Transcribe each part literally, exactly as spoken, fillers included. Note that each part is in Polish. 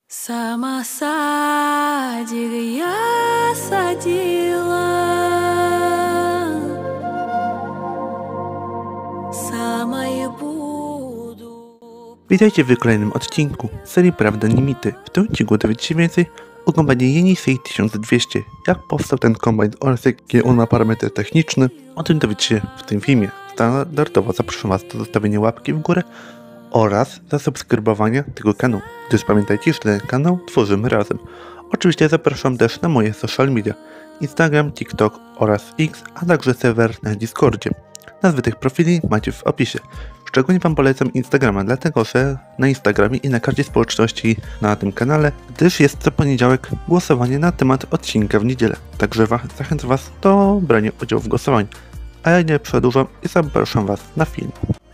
Sama sadzig я садила, sama je budu. Witajcie w kolejnym odcinku serii Prawda nie mity. W tym odcinku dowiecie się więcej o kombajnie Yenisei tysiąc dwieście, jak powstał ten kombajn oraz jakie on ma parametry techniczne. O tym dowiecie się w tym filmie. Standardowo zapraszam Was do zostawienia łapki w górę oraz zasubskrybowania tego kanału, gdyż pamiętajcie, że ten kanał tworzymy razem. Oczywiście zapraszam też na moje social media, Instagram, TikTok oraz X, a także serwer na Discordzie. Nazwy tych profili macie w opisie. Szczególnie Wam polecam Instagrama, dlatego że na Instagramie i na karcie społeczności na tym kanale, gdyż jest co poniedziałek głosowanie na temat odcinka w niedzielę. Także zachęcam Was do brania udziału w głosowaniu. A ja nie przedłużam i zapraszam Was na film.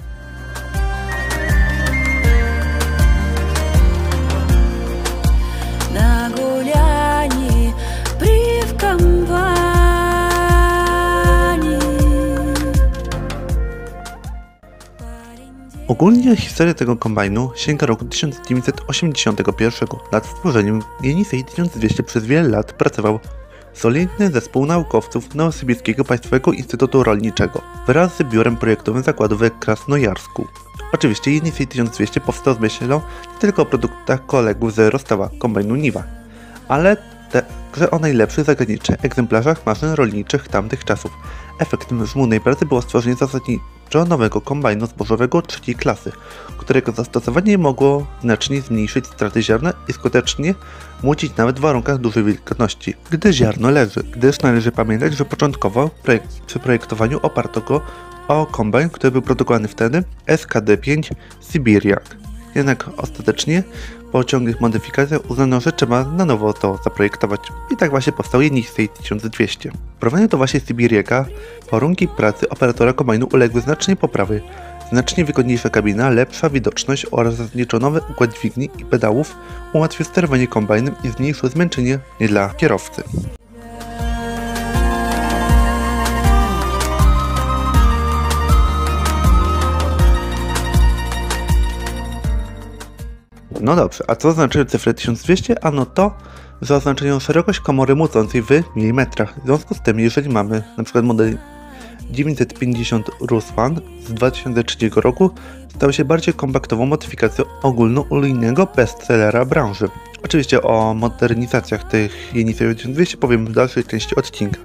Na guliani pri w kampanii. Ogólnie historia tego kombajnu sięga roku tysiąc dziewięćset osiemdziesiątego pierwszego. Nad stworzeniem Yenisei tysiąc dwieście przez wiele lat pracował solidny zespół naukowców Nowosybirskiego Państwowego Instytutu Rolniczego wraz z biurem projektowym zakładu w Krasnojarsku. Oczywiście Yenisei tysiąc dwieście powstał z myślą nie tylko o produktach kolegów z rozstawa kombajnu Niwa, ale także o najlepszych zagranicznych egzemplarzach maszyn rolniczych tamtych czasów. Efektem żmudnej pracy było stworzenie zasadniczo nowego kombajnu zbożowego trzeciej klasy, którego zastosowanie mogło znacznie zmniejszyć straty ziarna i skutecznie młocić nawet w warunkach dużej wilgotności, gdy ziarno leży, gdyż należy pamiętać, że początkowo projekt, przy projektowaniu oparto go o kombajn, który był produkowany wtedy S K D pięć Sibiriak. Jednak ostatecznie po ciągłych modyfikacjach uznano, że trzeba na nowo to zaprojektować. I tak właśnie powstał Yenisei tysiąc dwieście. W porównaniu do właśnie Sibiriaka warunki pracy operatora kombajnu uległy znacznej poprawie. Znacznie wygodniejsza kabina, lepsza widoczność oraz zasadniczo nowy układ dźwigni i pedałów ułatwił sterowanie kombajnem i zmniejszył zmęczenie nie dla kierowcy. No dobrze, a co znaczy cyfry tysiąc dwieście? Ano to, że oznaczają szerokość komory młócącej w milimetrach. W związku z tym, jeżeli mamy np. model dziewięćset pięćdziesiąt Ruswan z dwa tysiące trzeciego roku, stał się bardziej kompaktową modyfikacją ogólnounijnego bestsellera branży. Oczywiście o modernizacjach tych Yenisei tysiąc dwieście powiem w dalszej części odcinka.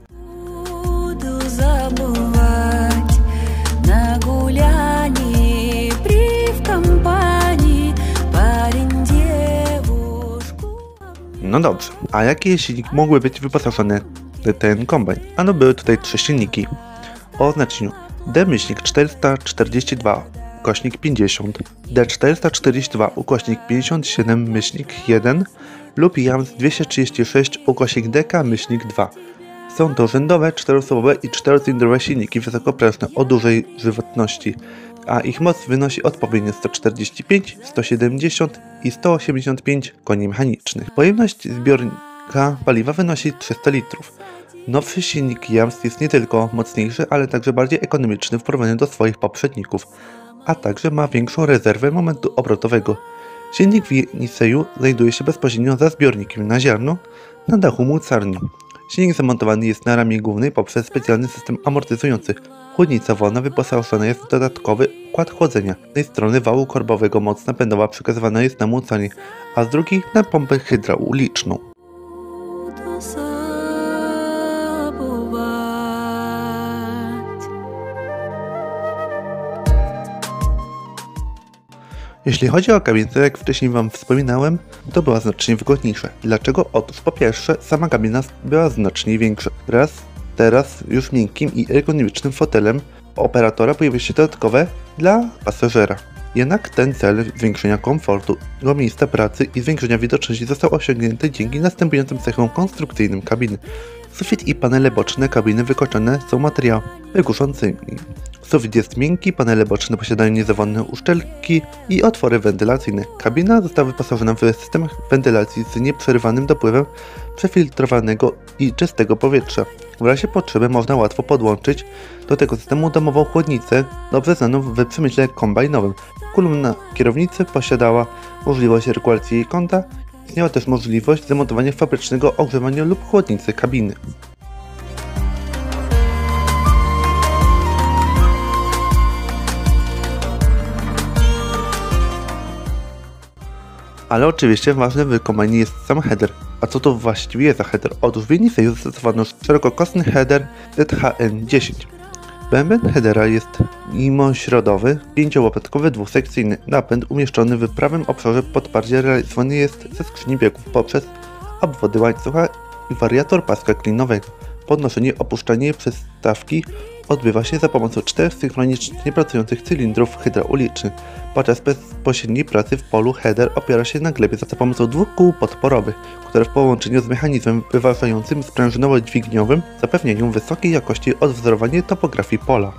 No dobrze, a jakie silniki mogły być wyposażone w ten kombajn? Ano były tutaj trzy silniki o oznaczeniu D czterysta czterdzieści dwa ukośnik pięćdziesiąt, D czterysta czterdzieści dwa ukośnik pięćdziesiąt siedem jeden lub Jams dwieście trzydzieści sześć ukośnik D K dwa. Są to rzędowe, czteroosobowe i czterocylindrowe silniki wysokoprężne o dużej żywotności, a ich moc wynosi odpowiednio sto czterdzieści pięć, sto siedemdziesiąt i sto osiemdziesiąt pięć koni mechanicznych. Pojemność zbiornika paliwa wynosi trzysta litrów. Nowszy silnik Jams jest nie tylko mocniejszy, ale także bardziej ekonomiczny w porównaniu do swoich poprzedników, a także ma większą rezerwę momentu obrotowego. Silnik w Yenisei znajduje się bezpośrednio za zbiornikiem na ziarno na dachu mocarni. Silnik zamontowany jest na ramię głównej poprzez specjalny system amortyzujący. Chłodnica wolna wyposażona jest w dodatkowy układ chłodzenia. Z tej strony wału korbowego moc napędowa przekazywana jest na mocarnię, a z drugiej na pompę hydrauliczną. Jeśli chodzi o kabinę, jak wcześniej Wam wspominałem, to była znacznie wygodniejsza. Dlaczego? Otóż po pierwsze, sama kabina była znacznie większa. Wraz teraz już miękkim i ergonomicznym fotelem operatora pojawiły się dodatkowe dla pasażera. Jednak ten cel zwiększenia komfortu, jego miejsca pracy i zwiększenia widoczności został osiągnięty dzięki następującym cechom konstrukcyjnym kabiny. Sufit i panele boczne kabiny wykończone są materiałami wygłuszącymi. Sufit jest miękki, panele boczne posiadają niezawodne uszczelki i otwory wentylacyjne. Kabina została wyposażona w system wentylacji z nieprzerywanym dopływem przefiltrowanego i czystego powietrza. W razie potrzeby można łatwo podłączyć do tego systemu domową chłodnicę, dobrze znaną w przemyśle kombajnowym. Kolumna kierownicy posiadała możliwość regulacji jej kąta Istniała też możliwość zamontowania fabrycznego ogrzewania lub chłodnicy kabiny. Ale oczywiście ważny w kombajnie jest sam header. A co to właściwie jest za header? Otóż w Yenisei zastosowano szerokokosny header Z H N dziesięć. Bęben headera jest mimośrodowy, pięciołopatkowy, dwusekcyjny. Napęd umieszczony w prawym obszarze podparcia realizowany jest ze skrzyni biegów poprzez obwody łańcucha i wariator paska klinowego. Podnoszenie i opuszczanie przystawki odbywa się za pomocą czterech synchronicznie pracujących cylindrów hydraulicznych. Podczas bezpośredniej pracy w polu header opiera się na glebie za pomocą dwóch kół podporowych, które w połączeniu z mechanizmem wyważającym sprężynowo-dźwigniowym zapewniają wysokiej jakości odwzorowanie topografii pola.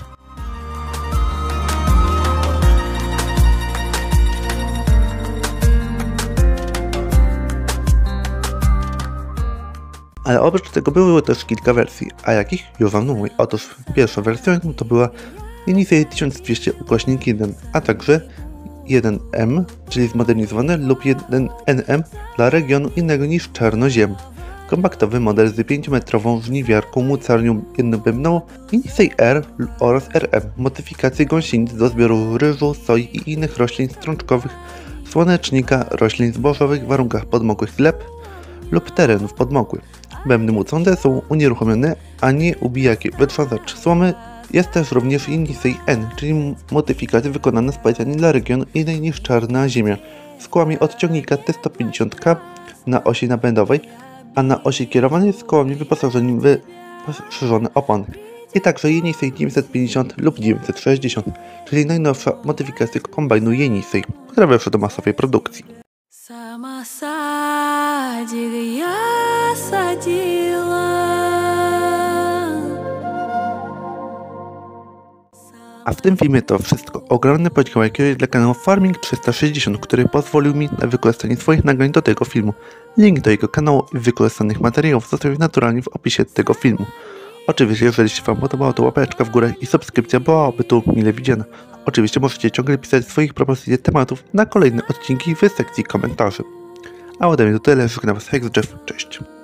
Ale oprócz tego były też kilka wersji, a jakich? Już wam mówię. Otóż pierwszą wersją to była Yenisei tysiąc dwieście ukośnik jeden, a także jeden M, czyli zmodernizowany, lub jeden N M dla regionu innego niż czarnoziem. Kompaktowy model z pięciometrową żniwiarką mocarnią jednobębną Yenisei R oraz R M. Modyfikacje gąsienic do zbioru ryżu, soi i innych roślin strączkowych, słonecznika, roślin zbożowych w warunkach podmokłych gleb lub terenów podmokłych. Bębny mucące są unieruchomione, a nie ubijaki. Wytrząsacz słomy jest też również Yenisei N, czyli modyfikacja wykonana specjalnie dla regionu innej niż czarna ziemia, z kołami od ciągnika T sto pięćdziesiąt K na osi napędowej, a na osi kierowanej z kołami wyposażonymi w poszerzone opony. I także Yenisei dziewięćset pięćdziesiąt lub dziewięćset sześćdziesiąt, czyli najnowsza modyfikacja kombajnu Yenisei, która weszła do masowej produkcji. Sama садик я садила. A w tym filmie to wszystko. Ogromne podziękowanie dla kanału Farming trzysta sześćdziesiąt, który pozwolił mi na wykorzystanie swoich nagrań do tego filmu. Link do jego kanału i wykorzystanych materiałów zostawię naturalnie w opisie tego filmu. Oczywiście, jeżeli się wam podobało, to łapeczka w górę i subskrypcja byłaby tu mile widziana. Oczywiście możecie ciągle pisać swoich propozycji tematów na kolejne odcinki w sekcji komentarzy. A ode mnie to tyle, żegnam was Hex Jeff, cześć.